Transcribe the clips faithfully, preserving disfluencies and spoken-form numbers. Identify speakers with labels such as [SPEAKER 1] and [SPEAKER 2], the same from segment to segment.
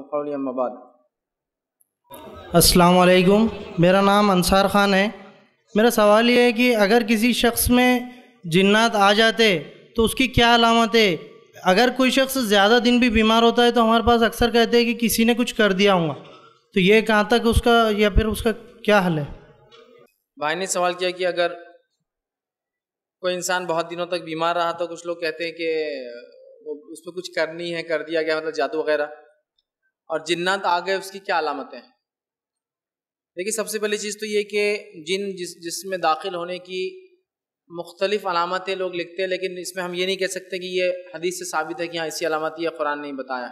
[SPEAKER 1] قولی اما بعد۔
[SPEAKER 2] السلام علیکم، میرا نام انصار خان ہے۔ میرا سوال یہ ہے کہ اگر کسی شخص میں جنات آ جاتے تو اس کی کیا علامت ہے؟ اگر کوئی شخص زیادہ دن بھی بیمار ہوتا ہے تو ہمارے پاس اکثر کہتے ہیں کہ کسی نے کچھ کر دیا ہوگا، تو یہ کہاں تک اس کا یا پھر اس کا کیا حل ہے؟
[SPEAKER 1] بھائی نے سوال کیا کہ اگر کوئی انسان بہت دنوں تک بیمار رہا تو کچھ لوگ کہتے ہیں کہ وہ اس پہ کچھ کرنی ہے، کر دیا گیا، مطلب جادو وغیرہ، اور جنات آ گئے، اس کی کیا علامتیں ہیں؟ دیکھیے، سب سے پہلی چیز تو یہ کہ جن جس جسم میں داخل ہونے کی مختلف علامتیں لوگ لکھتے ہیں، لیکن اس میں ہم یہ نہیں کہہ سکتے کہ یہ حدیث سے ثابت ہے کہ ہاں ایسی علامت یہ قرآن نہیں بتایا۔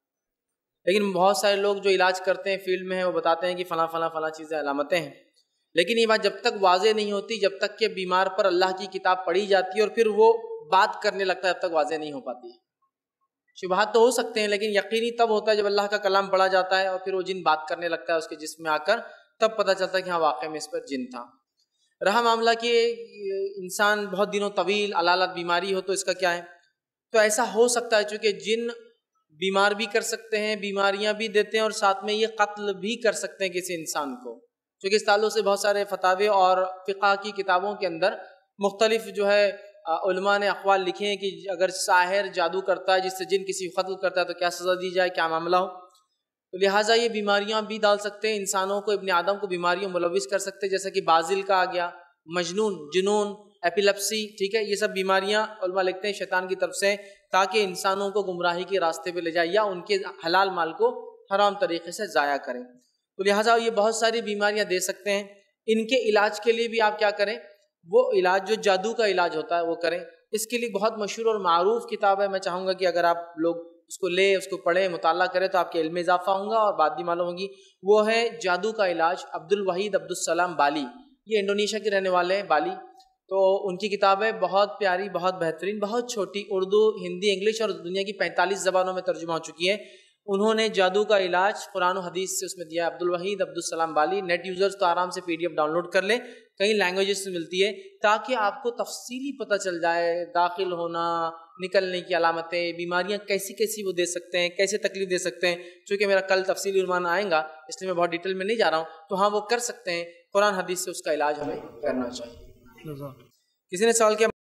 [SPEAKER 1] لیکن بہت سارے لوگ جو علاج کرتے ہیں، فیلڈ میں ہیں، وہ بتاتے ہیں کہ فلاں فلاں فلاں چیزیں علامتیں ہیں، لیکن یہ بات جب تک واضح نہیں ہوتی، جب تک کہ بیمار پر اللہ کی کتاب پڑھی جاتی ہے اور پھر وہ بات کرنے لگتا ہے، جب تک واضح نہیں ہو پاتی ہے۔ شبہات تو ہو سکتے ہیں، لیکن یقینی تب ہوتا ہے جب اللہ کا کلام پڑھا جاتا ہے اور پھر وہ جن بات کرنے لگتا ہے اس کے جسم میں آ کر، تب پتہ چلتا ہے کہ ہاں واقعی میں اس پر جن تھا۔ رہا معاملہ کہ انسان بہت دنوں طویل علالت بیماری ہو تو اس کا کیا ہے؟ تو ایسا ہو سکتا ہے، چونکہ جن بیمار بھی کر سکتے ہیں، بیماریاں بھی دیتے ہیں، اور ساتھ میں یہ قتل بھی کر سکتے ہیں کسی انسان کو، چونکہ اس تعلق سے بہت سارے فتاوے اور فقہ کی کتابوں کے اندر مختلف جو ہے علماء نے اقوال لکھے ہیں کہ اگر ساحر جادو کرتا ہے جس سے جن کسی کو قتل کرتا ہے تو کیا سزا دی جائے، کیا معاملہ ہو۔ تو لہٰذا یہ بیماریاں بھی ڈال سکتے ہیں انسانوں کو، ابن آدم کو بیماریوں ملوث کر سکتے ہیں، جیسا کہ بازل کا آ گیا، مجنون، جنون، ایپیلیپسی، ٹھیک ہے، یہ سب بیماریاں علماء لکھتے ہیں شیطان کی طرف سے، تاکہ انسانوں کو گمراہی کے راستے پہ لے جائے یا ان کے حلال مال کو حرام طریقے سے ضائع کریں۔ تو لہٰذا یہ بہت ساری بیماریاں دے سکتے ہیں۔ ان کے علاج کے لیے بھی آپ کیا کریں؟ وہ علاج جو جادو کا علاج ہوتا ہے وہ کریں۔ اس کے لیے بہت مشہور اور معروف کتاب ہے، میں چاہوں گا کہ اگر آپ لوگ اس کو لیں، اس کو پڑھیں، مطالعہ کریں تو آپ کے علم میں اضافہ ہوگا اور بات بھی معلوم ہوگی۔ وہ ہے جادو کا علاج، عبد الوحید عبد السلام بالی، یہ انڈونیشیا کے رہنے والے ہیں، بالی۔ تو ان کی کتابیں بہت پیاری، بہت بہترین، بہت چھوٹی، اردو، ہندی، انگلش اور دنیا کی پینتالیس زبانوں میں ترجمہ ہو چکی ہے۔ انہوں نے جادو کا علاج قرآن و حدیث سے اس میں دیا ہے، عبد الوحید عبد السلام بالی۔ نیٹ یوزرز تو آرام سے P D F download کر لیں، کئی لینگویجز سے ملتی ہے، تاکہ آپ کو تفصیلی پتہ چل جائے داخل ہونا، نکلنے کی علامتیں، بیماریاں کیسی کیسی وہ دے سکتے ہیں، کیسے تکلیف دے سکتے ہیں۔ چونکہ میرا کل تفصیلی عنوان آئے گا، اس لیے میں بہت ڈیٹیل میں نہیں جا رہا ہوں، تو ہاں وہ کر سکتے ہیں، قرآن حدیث سے اس کا علاج ہمیں کرنا چاہیے۔ کسی نے سوال کیا